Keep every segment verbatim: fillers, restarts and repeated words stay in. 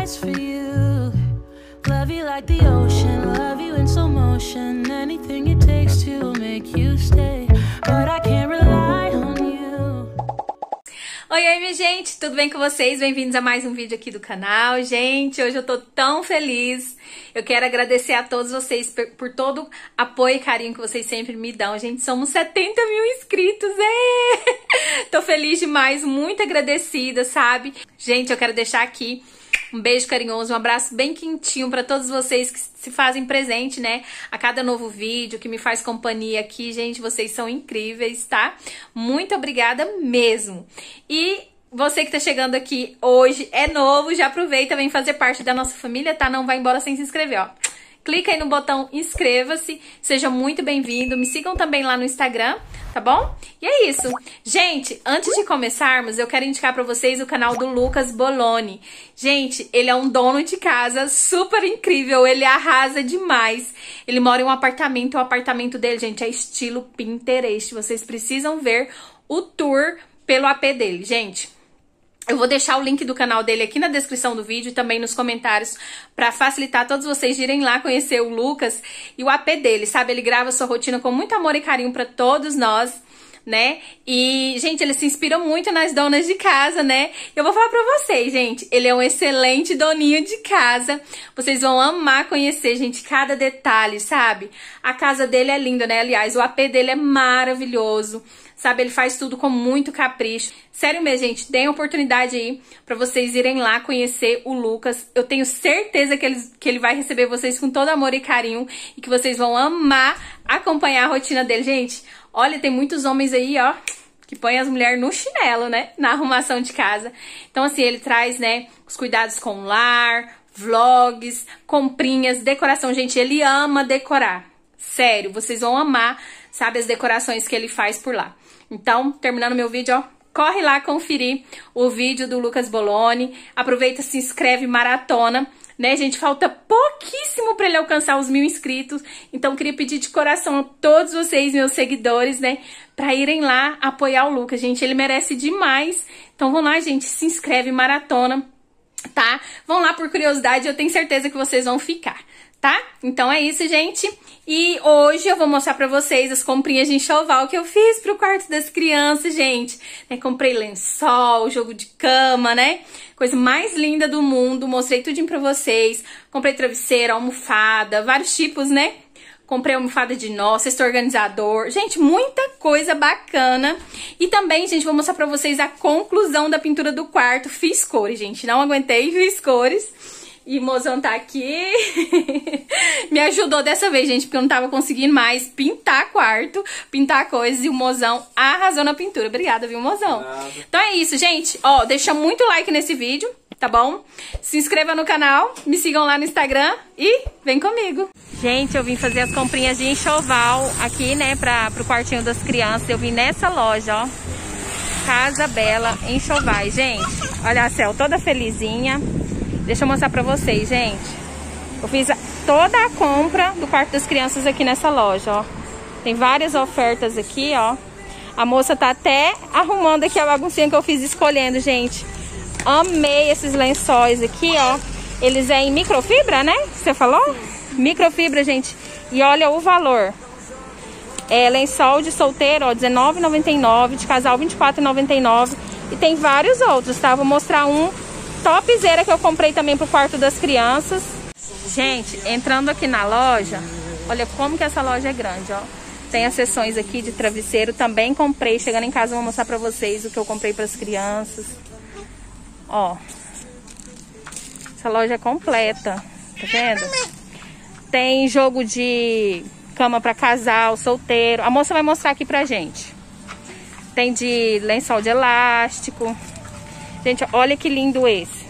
eyes for you. Love you like the ocean, love you in slow motion. Anything it takes to make you stay, but I can't rely on you. Oi, oi, minha gente, tudo bem com vocês? Bem-vindos a mais um vídeo aqui do canal. Gente, hoje eu tô tão feliz. Eu quero agradecer a todos vocês por, por todo apoio e carinho que vocês sempre me dão. Gente, somos setenta mil inscritos, é! Tô feliz demais, muito agradecida, sabe? Gente, eu quero deixar aqui um beijo carinhoso, um abraço bem quentinho pra todos vocês que se fazem presente, né? A cada novo vídeo, que me faz companhia aqui. Gente, vocês são incríveis, tá? Muito obrigada mesmo. E você que tá chegando aqui hoje, é novo, já aproveita, vem fazer parte da nossa família, tá? Não vai embora sem se inscrever, ó. Clica aí no botão inscreva-se, seja muito bem-vindo. Me sigam também lá no Instagram, tá bom? E é isso. Gente, antes de começarmos, eu quero indicar pra vocês o canal do Lucas Boloni. Gente, ele é um dono de casa super incrível, ele arrasa demais. Ele mora em um apartamento, o apartamento dele, gente, é estilo Pinterest. Vocês precisam ver o tour pelo A P dele, gente. Eu vou deixar o link do canal dele aqui na descrição do vídeo e também nos comentários para facilitar todos vocês de irem lá conhecer o Lucas e o A P dele, sabe? Ele grava sua rotina com muito amor e carinho para todos nós, né? E, gente, ele se inspira muito nas donas de casa, né? Eu vou falar pra vocês, gente, ele é um excelente doninho de casa. Vocês vão amar conhecer, gente, cada detalhe, sabe? A casa dele é linda, né? Aliás, o A P dele é maravilhoso. Sabe, ele faz tudo com muito capricho. Sério mesmo, gente, deem oportunidade aí pra vocês irem lá conhecer o Lucas. Eu tenho certeza que ele, que ele vai receber vocês com todo amor e carinho e que vocês vão amar acompanhar a rotina dele. Gente, olha, tem muitos homens aí, ó, que põem as mulheres no chinelo, né, na arrumação de casa. Então, assim, ele traz, né, os cuidados com o lar, vlogs, comprinhas, decoração. Gente, ele ama decorar. Sério, vocês vão amar, sabe, as decorações que ele faz por lá. Então, terminando meu vídeo, ó, corre lá conferir o vídeo do Lucas Boloni. Aproveita, se inscreve, maratona, né, gente? Falta pouquíssimo para ele alcançar os mil inscritos. Então, queria pedir de coração a todos vocês, meus seguidores, né, para irem lá apoiar o Lucas, gente. Ele merece demais. Então, vão lá, gente, se inscreve, maratona, tá? Vão lá por curiosidade, eu tenho certeza que vocês vão ficar, tá? Então é isso, gente. E hoje eu vou mostrar pra vocês as comprinhas de enxoval que eu fiz pro quarto das crianças, gente. Né, comprei lençol, jogo de cama, né? Coisa mais linda do mundo. Mostrei tudinho pra vocês. Comprei travesseiro, almofada, vários tipos, né? Comprei almofada de nó, cesto organizador. Gente, muita coisa bacana. E também, gente, vou mostrar pra vocês a conclusão da pintura do quarto. Fiz cores, gente. Não aguentei, fiz cores. E o mozão tá aqui. Me ajudou dessa vez, gente, porque eu não tava conseguindo mais pintar quarto, pintar coisas. E o mozão arrasou na pintura. Obrigada, viu, mozão? Nada. Então é isso, gente. Ó, deixa muito like nesse vídeo, tá bom? Se inscreva no canal, me sigam lá no Instagram e vem comigo. Gente, eu vim fazer as comprinhas de enxoval aqui, né, pra, pro quartinho das crianças. Eu vim nessa loja, ó. Casa Bela Enxovais, gente. Olha a Cel toda felizinha. Deixa eu mostrar pra vocês, gente. Eu fiz toda a compra do quarto das crianças aqui nessa loja, ó. Tem várias ofertas aqui, ó. A moça tá até arrumando aqui a baguncinha que eu fiz escolhendo, gente. Amei esses lençóis aqui, ó. Eles é em microfibra, né? Você falou? Sim. Microfibra, gente. E olha o valor. É lençol de solteiro, ó, dezenove reais e noventa e nove centavos. De casal, vinte e quatro reais e noventa e nove centavos. E tem vários outros, tá? Vou mostrar um topzera que eu comprei também pro quarto das crianças. Gente, entrando aqui na loja, olha como que essa loja é grande, ó. Tem as seções aqui de travesseiro, também comprei. Chegando em casa eu vou mostrar pra vocês o que eu comprei pras crianças. Ó, essa loja é completa, tá vendo? Tem jogo de cama pra casal, solteiro. A moça vai mostrar aqui pra gente. Tem de lençol de elástico. Gente, olha que lindo esse.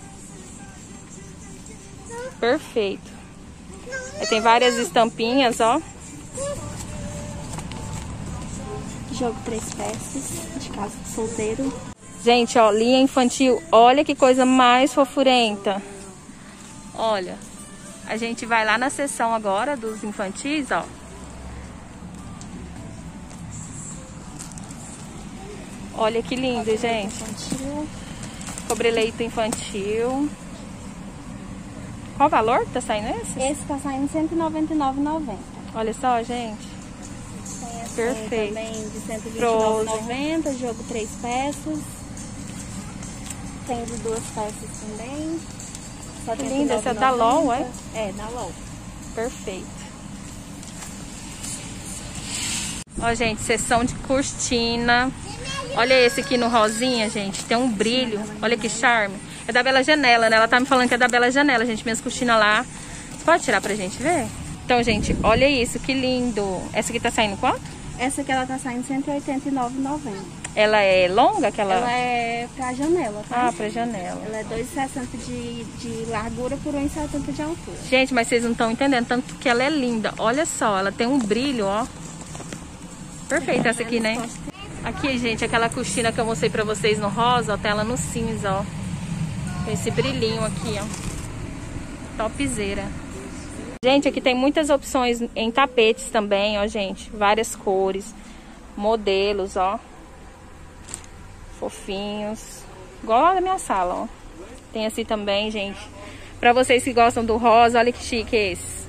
Perfeito. Aí tem várias estampinhas, ó. Jogo três peças, de casa solteiro. Gente, ó, linha infantil. Olha que coisa mais fofurenta. Olha. A gente vai lá na seção agora dos infantis, ó. Olha que lindo, gente. Infantil. Cobre-leito infantil. Qual o valor que tá saindo esse? Esse tá saindo cento e noventa e nove reais e noventa centavos. Olha só, gente. Tem esse Perfeito. também de cento e vinte e nove reais e noventa centavos, jogo três peças. Tem de duas peças também. Que linda, esse é da LOL, é? É, da LOL. Perfeito. Ó, gente, seção de cortina. Olha esse aqui no rosinha, gente. Tem um brilho. Olha que charme. É da Bela Janela, né? Ela tá me falando que é da Bela Janela, gente. Minhas cortinas lá. Você pode tirar pra gente ver? Então, gente, olha isso. Que lindo. Essa aqui tá saindo quanto? Essa aqui ela tá saindo cento e oitenta e nove reais e noventa centavos. Ela é longa? Aquela... Ela é pra janela, tá? Ah, pra janela. Ela é dois e sessenta de, de largura por um e setenta de altura. Gente, mas vocês não estão entendendo. Tanto que ela é linda. Olha só, ela tem um brilho, ó. Perfeita essa aqui, né? Aqui, gente, aquela cortina que eu mostrei pra vocês no rosa, ó, tem ela no cinza, ó. Tem esse brilhinho aqui, ó. Topzera. Gente, aqui tem muitas opções em tapetes também, ó, gente. Várias cores, modelos, ó. Fofinhos. Igual lá da minha sala, ó. Tem assim também, gente. Pra vocês que gostam do rosa, olha que chique esse.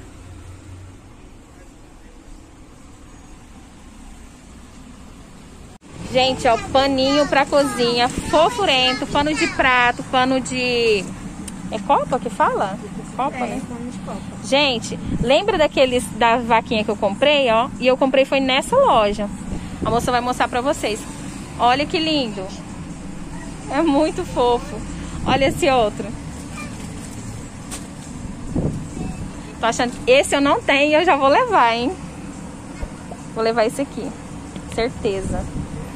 Gente, ó, paninho pra cozinha, fofurento, pano de prato, pano de... É copa que fala? Copa, É, né? pano de copa. Gente, lembra daqueles da vaquinha que eu comprei, ó? E eu comprei foi nessa loja. A moça vai mostrar pra vocês. Olha que lindo. É muito fofo. Olha esse outro. Tô achando que esse eu não tenho e eu já vou levar, hein? Vou levar esse aqui. Certeza.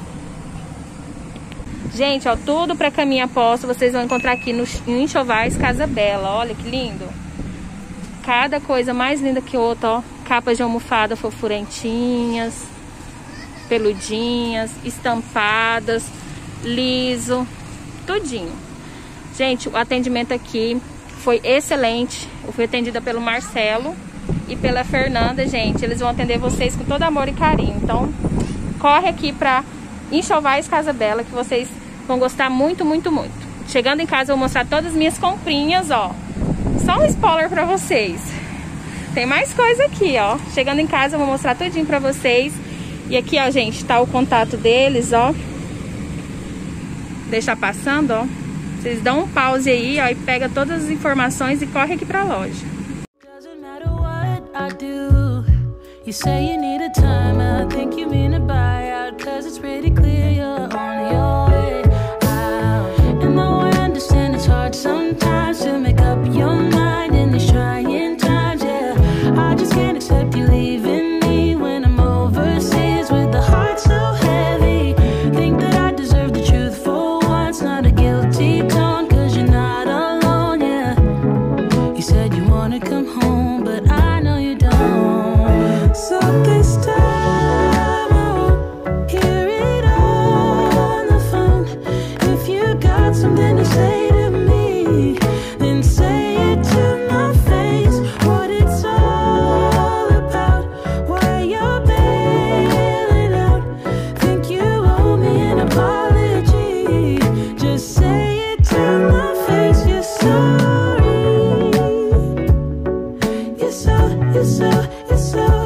Gente, ó, tudo pra caminho aposta vocês vão encontrar aqui no em Enxovais Casa Bela. Olha que lindo. Cada coisa mais linda que outra, ó. Capas de almofada fofurentinhas, peludinhas, estampadas, liso, tudinho. Gente, o atendimento aqui foi excelente. Eu fui atendida pelo Marcelo e pela Fernanda, gente. Eles vão atender vocês com todo amor e carinho. Então, corre aqui pra Enxovais Casa Bela, que vocês vão gostar muito, muito, muito. Chegando em casa, eu vou mostrar todas as minhas comprinhas, ó. Só um spoiler pra vocês. Tem mais coisa aqui, ó. Chegando em casa, eu vou mostrar tudinho pra vocês. E aqui, ó, gente, tá o contato deles, ó. Deixa passando, ó. Vocês dão um pause aí, ó, e pega todas as informações e corre aqui pra loja. Doesn't matter what I do. You say you need a time, I think you mean a buyout, cause it's pretty clear you're on your way out. And though I understand it's hard sometimes to make up your mind in these trying times, yeah, I just can't accept you leaving me when I'm overseas with the heart so heavy. Think that I deserve the truth for once, not a guilty tone, cause you're not alone, yeah. You said you wanna come home, but I know you don't. So this time I won't hear it on the phone. If you got something to say to me, then say it to my face. What it's all about, why you're bailing out. Think you owe me an apology. Just say it to my face. You're sorry. You're so, you're so, you're so.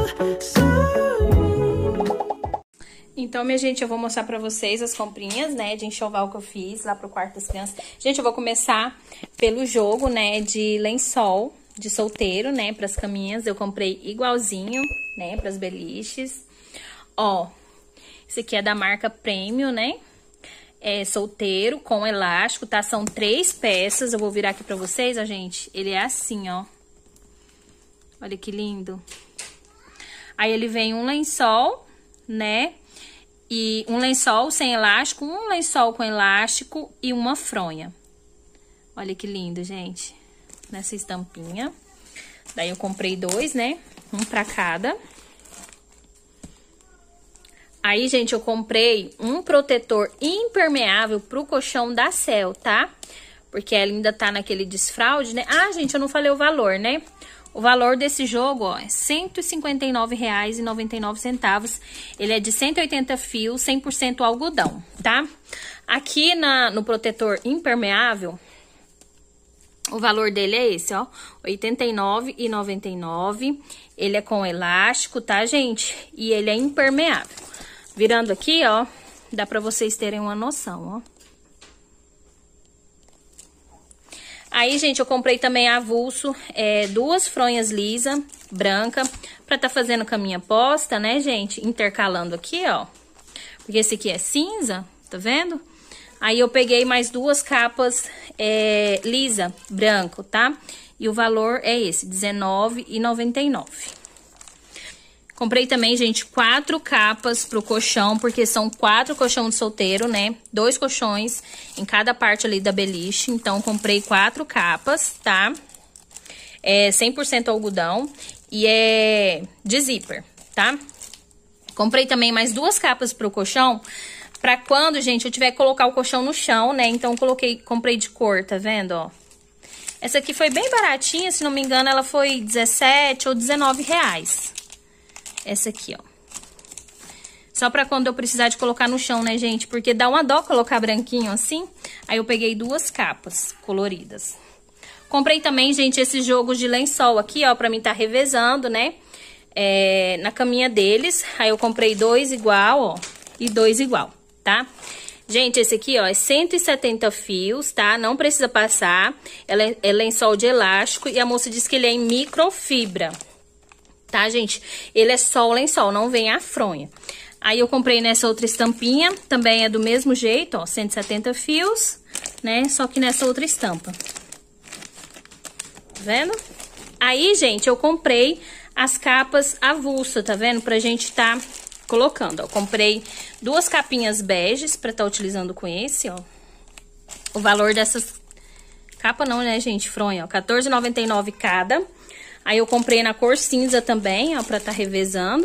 Então, minha gente, eu vou mostrar pra vocês as comprinhas, né, de enxoval que eu fiz lá pro quarto das crianças. Gente, eu vou começar pelo jogo, né, de lençol de solteiro, né, pras caminhas. Eu comprei igualzinho, né, pras beliches. Ó, esse aqui é da marca Premium, né, é solteiro com elástico, tá? São três peças. Eu vou virar aqui pra vocês, ó, gente. Ele é assim, ó. Olha que lindo. Aí ele vem um lençol, né? E um lençol sem elástico, um lençol com elástico e uma fronha. Olha que lindo, gente. Nessa estampinha. Daí eu comprei dois, né? Um pra cada. Aí, gente, eu comprei um protetor impermeável pro colchão da Cel, tá? Porque ela ainda tá naquele desfraude, né? Ah, gente, eu não falei o valor, né? O valor desse jogo, ó, é cento e cinquenta e nove reais e noventa e nove centavos. Ele é de cento e oitenta fios, cem por cento algodão, tá? Aqui na, no protetor impermeável, O valor dele é esse, ó, oitenta e nove reais e noventa e nove centavos. Ele é com elástico, tá, gente? E ele é impermeável. Virando aqui, ó, dá pra vocês terem uma noção, ó. Aí, gente, eu comprei também avulso, é, duas fronhas lisa, branca, pra tá fazendo com a minha posta, né, gente? Intercalando aqui, ó. Porque esse aqui é cinza, tá vendo? Aí, eu peguei mais duas capas é, lisa, branco, tá? E o valor é esse, dezenove reais e noventa e nove centavos. Comprei também, gente, quatro capas pro colchão, porque são quatro colchão de solteiro, né? Dois colchões em cada parte ali da beliche. Então, comprei quatro capas, tá? É cem por cento algodão e é de zíper, tá? Comprei também mais duas capas pro colchão, pra quando, gente, eu tiver que colocar o colchão no chão, né? Então, coloquei, comprei de cor, tá vendo, ó? Essa aqui foi bem baratinha, se não me engano, ela foi dezessete ou dezenove reais. Essa aqui, ó. Só pra quando eu precisar de colocar no chão, né, gente? Porque dá uma dó colocar branquinho assim. Aí eu peguei duas capas coloridas. Comprei também, gente, esses jogos de lençol aqui, ó, pra mim tá revezando, né? É, na caminha deles. Aí eu comprei dois igual, ó, e dois igual, tá? Gente, esse aqui, ó, é cento e setenta fios, tá? Não precisa passar. Ela é, é lençol de elástico e a moça disse que ele é em microfibra. Tá, gente? Ele é só o lençol, não vem a fronha. Aí eu comprei nessa outra estampinha, também é do mesmo jeito, ó, cento e setenta fios, né? Só que nessa outra estampa. Tá vendo? Aí, gente, eu comprei as capas avulsa, tá vendo? Pra gente tá colocando, ó. Comprei duas capinhas beges pra tá utilizando com esse, ó. O valor dessas... Capa não, né, gente? Fronha, ó, quatorze reais e noventa e nove centavos cada. Aí eu comprei na cor cinza também, ó, pra tá revezando,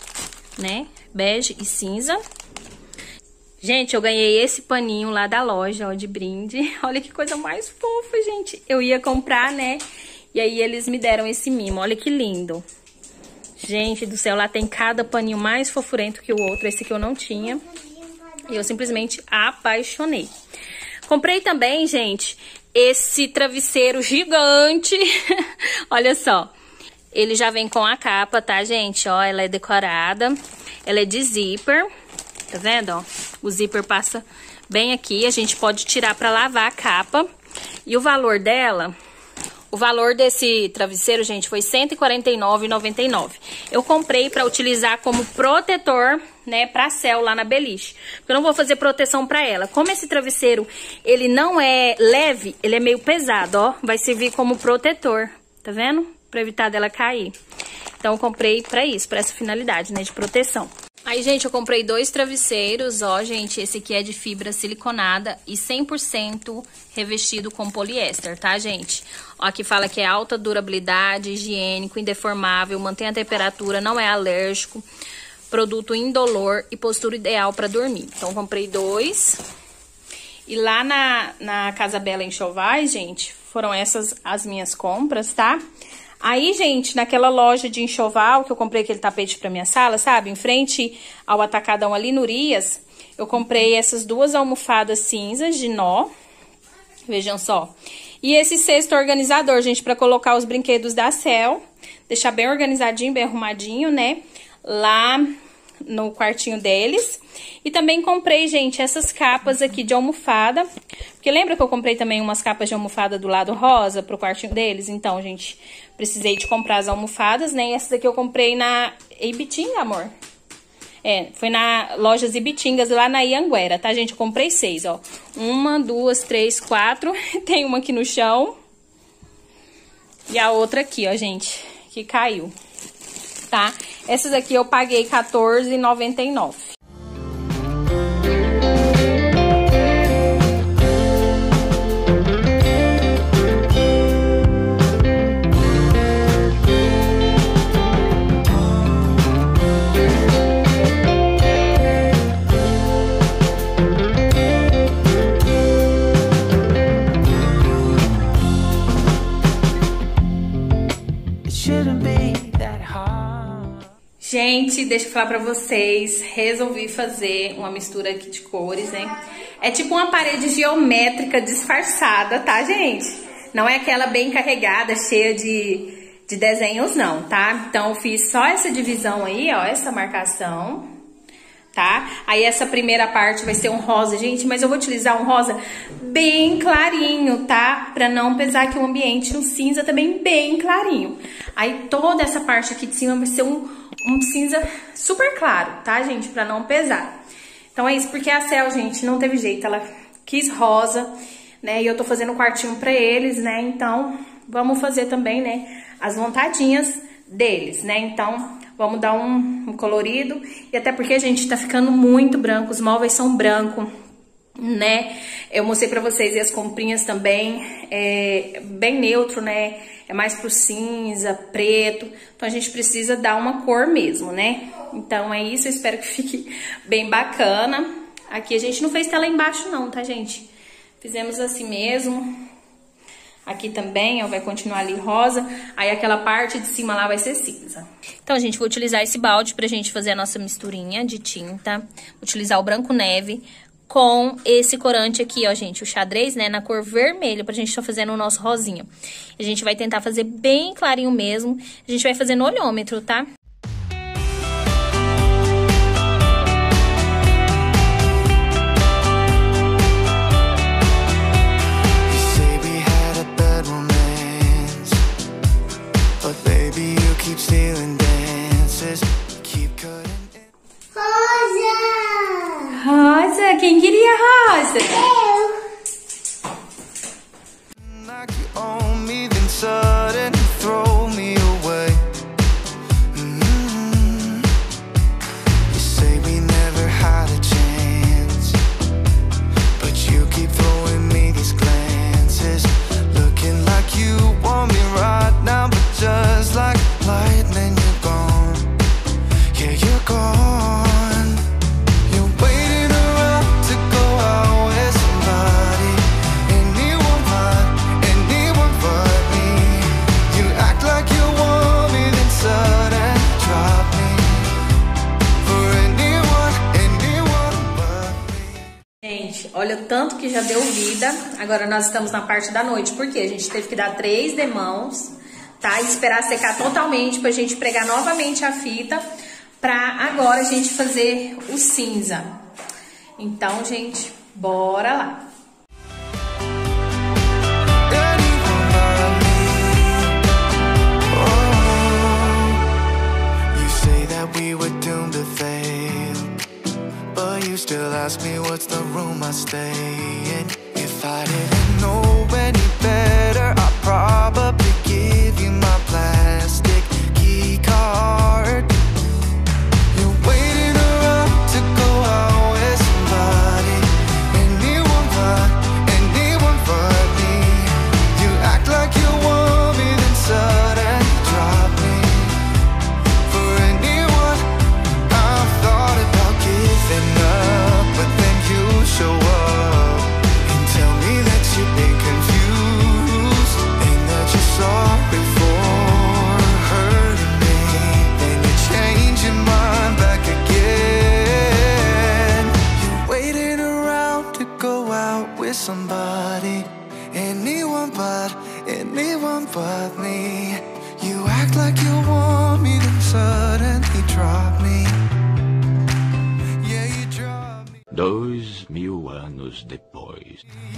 né? Bege e cinza. Gente, eu ganhei esse paninho lá da loja, ó, de brinde. Olha que coisa mais fofa, gente. Eu ia comprar, né? E aí eles me deram esse mimo, olha que lindo. Gente do céu, lá tem cada paninho mais fofurento que o outro. Esse aqui eu não tinha. E eu simplesmente apaixonei. Comprei também, gente, esse travesseiro gigante. Olha só. Ele já vem com a capa, tá, gente? Ó, ela é decorada. Ela é de zíper. Tá vendo, ó? O zíper passa bem aqui. A gente pode tirar pra lavar a capa. E o valor dela... O valor desse travesseiro, gente, foi cento e quarenta e nove reais e noventa e nove centavos. Eu comprei pra utilizar como protetor, né, pra Cel lá na beliche. Porque eu não vou fazer proteção pra ela. Como esse travesseiro, ele não é leve, ele é meio pesado, ó. Vai servir como protetor, tá vendo? Pra evitar dela cair. Então, eu comprei pra isso, pra essa finalidade, né, de proteção. Aí, gente, eu comprei dois travesseiros, ó, gente, esse aqui é de fibra siliconada e cem por cento revestido com poliéster, tá, gente? Ó, aqui fala que é alta durabilidade, higiênico, indeformável, mantém a temperatura, não é alérgico, produto indolor e postura ideal pra dormir. Então, comprei dois. E lá na, na Casa Bela Enxovais, gente, foram essas as minhas compras, tá? Aí, gente, naquela loja de enxoval que eu comprei aquele tapete pra minha sala, sabe? Em frente ao Atacadão ali no Urias, eu comprei essas duas almofadas cinzas de nó. Vejam só. E esse cesto organizador, gente, pra colocar os brinquedos da Cel. Deixar bem organizadinho, bem arrumadinho, né? Lá no quartinho deles. E também comprei, gente, essas capas aqui de almofada. Porque lembra que eu comprei também umas capas de almofada do lado rosa pro quartinho deles? Então, gente, precisei de comprar as almofadas, né? E essas aqui eu comprei na Ibitinga, amor. É, foi na Lojas Ibitingas lá na Ianguera, tá, gente? Eu comprei seis, ó. Uma, duas, três, quatro. Tem uma aqui no chão. E a outra aqui, ó, gente, que caiu. Tá? Essas aqui eu paguei quatorze reais e noventa e nove centavos. Gente, deixa eu falar pra vocês, resolvi fazer uma mistura aqui de cores, né? É tipo uma parede geométrica disfarçada, tá, gente? não é aquela bem carregada, cheia de, de desenhos não, tá? Então eu fiz só essa divisão aí, ó, essa marcação, tá? Aí essa primeira parte vai ser um rosa, gente, mas eu vou utilizar um rosa bem clarinho, tá? Pra não pesar aqui o ambiente, um cinza também bem clarinho. Aí toda essa parte aqui de cima vai ser um, um cinza super claro, tá, gente? Pra não pesar. Então é isso, porque a Cel, gente, não teve jeito, ela quis rosa, né? E eu tô fazendo um quartinho pra eles, né? Então vamos fazer também, né, as vontadinhas deles, né? Então vamos dar um, um colorido. E até porque, gente, tá ficando muito branco. Os móveis são branco, né? Eu mostrei pra vocês e as comprinhas também. É bem neutro, né? É mais pro cinza, preto. Então a gente precisa dar uma cor mesmo, né? Então é isso. Eu espero que fique bem bacana. Aqui a gente não fez tela embaixo não, tá, gente? Fizemos assim mesmo. Aqui também, ó, vai continuar ali rosa. Aí aquela parte de cima lá vai ser cinza. Então, gente, vou utilizar esse balde pra gente fazer a nossa misturinha de tinta. Vou utilizar o branco neve com esse corante aqui, ó, gente, o xadrez, né, na cor vermelha, pra gente estar fazendo o nosso rosinha. A gente vai tentar fazer bem clarinho mesmo. A gente vai fazer no olhômetro, tá? Rosa! Quem queria rosa? Eu! Olha o tanto que já deu vida. Agora nós estamos na parte da noite. Por quê? A gente teve que dar três demãos, tá? E esperar secar totalmente pra gente pregar novamente a fita. Pra agora a gente fazer o cinza. Então, gente, bora lá. Still ask me what's the room I stay in. If I didn't know any better, I'd probably give you my plastic key card. You're waiting around to go out with somebody. Anyone but, anyone but me. You act like you want me, then suddenly drop me. For anyone, I've thought about giving up. Show up and tell me that you've been confused and that you're sorry for hurting me. Then you change your mind back again. You're waiting around to go out with somebody. Anyone but, anyone but me. You act like you want me, then suddenly drop me. Dois mil anos depois.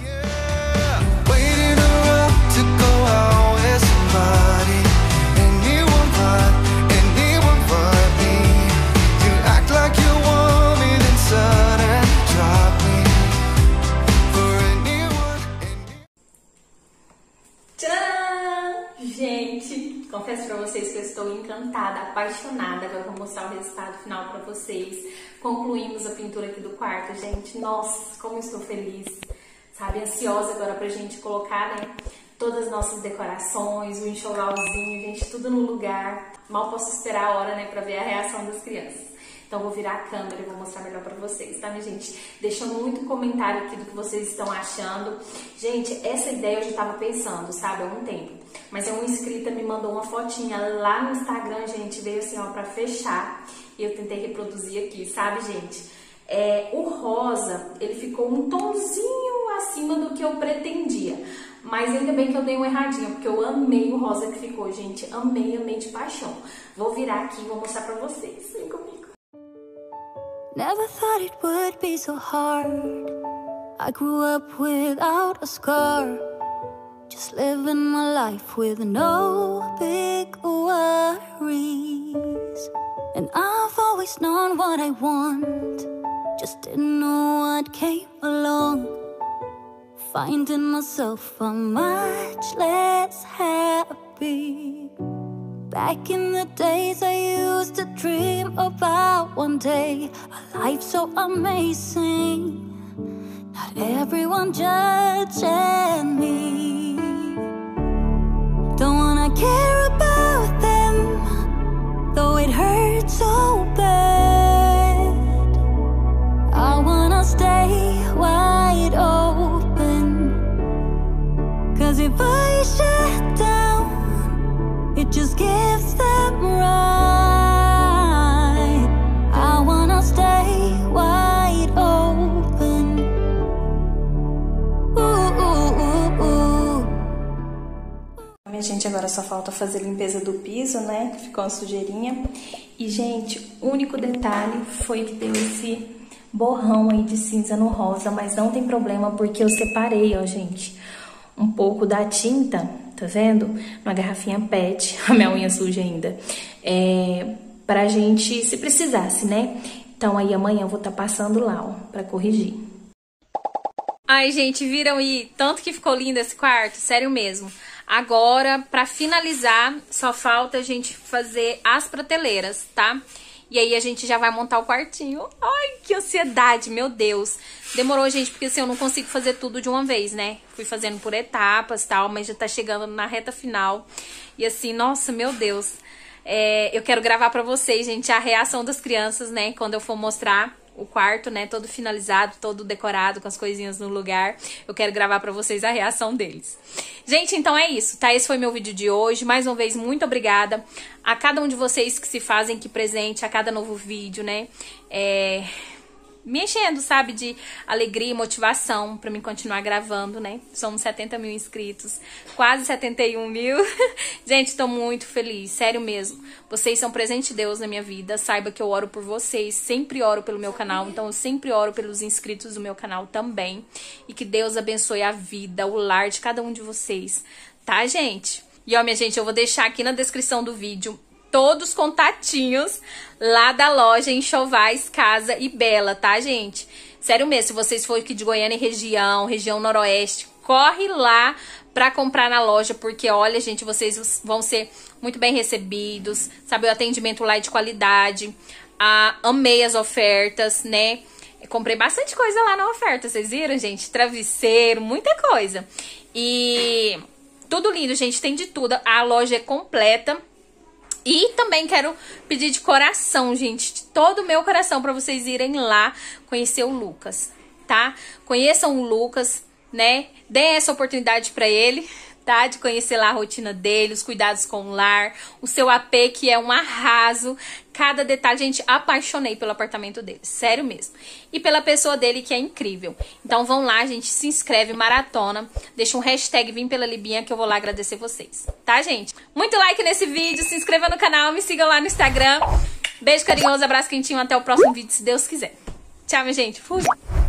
Tcharam! Gente, confesso pra vocês que eu estou encantada, apaixonada. Agora eu vou mostrar o resultado final pra vocês. Concluímos a pintura aqui do quarto, gente. Nossa, como eu estou feliz, sabe? Ansiosa agora pra gente colocar, né, todas as nossas decorações, o enxovalzinho, gente, tudo no lugar. Mal posso esperar a hora, né, pra ver a reação das crianças. Então vou virar a câmera e vou mostrar melhor pra vocês, tá, minha gente? Deixa muito comentário aqui do que vocês estão achando. Gente, essa ideia eu já tava pensando, sabe, há algum tempo. Mas é uma inscrita me mandou uma fotinha lá no Instagram, gente, veio assim, ó, pra fechar. E eu tentei reproduzir aqui, sabe, gente? É, o rosa, ele ficou um tonzinho acima do que eu pretendia. Mas ainda bem que eu dei uma erradinha, porque eu amei o rosa que ficou, gente. Amei, amei de paixão. Vou virar aqui e vou mostrar pra vocês. Vem comigo. Never thought it would be so hard. I grew up without a scar. Just living my life with no big worries. And I've always known what I want, just didn't know what came along. Finding myself a much less happy. Back in the days I used to dream about one day a life so amazing. Not everyone judging me. Don't wanna care about them, though it hurts so bad. I wanna stay wide open, 'cause if I shut down, it just gives them right. I wanna stay wide open. Ooh, ooh, ooh, ooh. Minha gente, agora só falta fazer a limpeza do piso, né? Que ficou uma sujeirinha. E, gente, o único detalhe foi que deu esse borrão aí de cinza no rosa, mas não tem problema porque eu separei, ó, gente, um pouco da tinta, tá vendo? Uma garrafinha pet, a minha unha suja ainda, é, pra gente, se precisasse, né? Então aí amanhã eu vou estar passando lá, ó, pra corrigir. Ai, gente, viram aí? Tanto que ficou lindo esse quarto, sério mesmo. Agora, pra finalizar, só falta a gente fazer as prateleiras, tá? E aí a gente já vai montar o quartinho. Ai, que ansiedade, meu Deus. Demorou, gente, porque assim, eu não consigo fazer tudo de uma vez, né? Fui fazendo por etapas e tal, mas já tá chegando na reta final. E assim, nossa, meu Deus. É, eu quero gravar pra vocês, gente, a reação das crianças, né? Quando eu for mostrar o quarto, né, todo finalizado, todo decorado, com as coisinhas no lugar. Eu quero gravar pra vocês a reação deles. Gente, então é isso, tá? Esse foi meu vídeo de hoje. Mais uma vez, muito obrigada a cada um de vocês que se fazem aqui presente a cada novo vídeo, né? É... me enchendo, sabe, de alegria e motivação pra mim continuar gravando, né? Somos setenta mil inscritos, quase setenta e um mil. Gente, tô muito feliz, sério mesmo. Vocês são presente de Deus na minha vida. Saiba que eu oro por vocês, sempre oro pelo meu canal, então eu sempre oro pelos inscritos do meu canal também. E que Deus abençoe a vida, o lar de cada um de vocês, tá, gente? E ó, minha gente, eu vou deixar aqui na descrição do vídeo todos os contatinhos lá da loja Enxovais Casa e Bela, tá, gente? Sério mesmo, se vocês forem aqui de Goiânia e região, região noroeste, corre lá pra comprar na loja, porque olha, gente, vocês vão ser muito bem recebidos, sabe? O atendimento lá é de qualidade. Ah, amei as ofertas, né? Eu comprei bastante coisa lá na oferta, vocês viram, gente? Travesseiro, muita coisa. E tudo lindo, gente, tem de tudo. A loja é completa. E também quero pedir de coração, gente, de todo o meu coração, pra vocês irem lá conhecer o Lucas, tá? Conheçam o Lucas, né? Deem essa oportunidade pra ele, tá? De conhecer lá a rotina dele, os cuidados com o lar, o seu A P, que é um arraso. Cada detalhe, gente, apaixonei pelo apartamento dele, sério mesmo. E pela pessoa dele, que é incrível. Então vão lá, gente, se inscreve, maratona. Deixa um hashtag Vim Pela Libinha, que eu vou lá agradecer vocês, tá, gente? Muito like nesse vídeo, se inscreva no canal, me sigam lá no Instagram. Beijo carinhoso, abraço quentinho, até o próximo vídeo, se Deus quiser. Tchau, minha gente, fui!